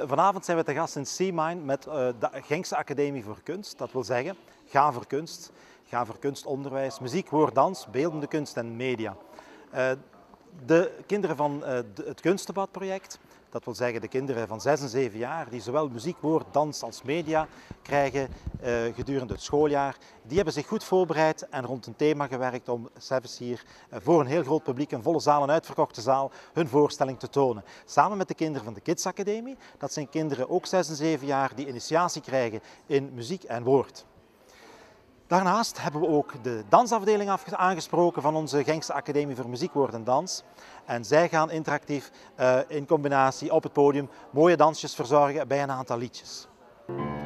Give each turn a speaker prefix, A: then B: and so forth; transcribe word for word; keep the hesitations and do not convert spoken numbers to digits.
A: vanavond zijn we te gast in C-Mind met uh, de Genkse Academie voor Kunst. Dat wil zeggen, ga voor kunst, ga voor kunstonderwijs, muziek, woord, dans, beeldende kunst en media. Uh, de kinderen van uh, de, het kunstdebatproject, dat wil zeggen de kinderen van zes en zeven jaar, die zowel muziek, woord, dans als media krijgen uh, gedurende het schooljaar, die hebben zich goed voorbereid en rond een thema gewerkt om zelfs hier uh, voor een heel groot publiek, een volle zaal, een uitverkochte zaal, hun voorstelling te tonen. Samen met de kinderen van de Kids Academie, dat zijn kinderen ook zes en zeven jaar die initiatie krijgen in muziek en woord. Daarnaast hebben we ook de dansafdeling aangesproken van onze Genkse Academie voor Muziek, Woord en Dans. En zij gaan interactief uh, in combinatie op het podium mooie dansjes verzorgen bij een aantal liedjes.